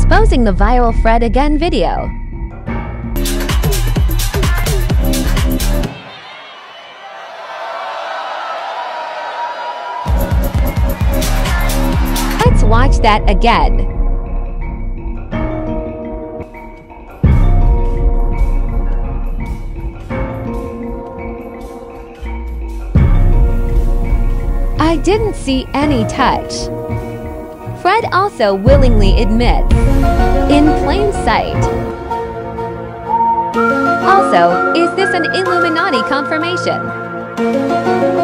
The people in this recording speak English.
exposing the viral Fred again video. Let's watch that again. I didn't see any touch. Fred also willingly admits, in plain sight. Also, is this an Illuminati confirmation?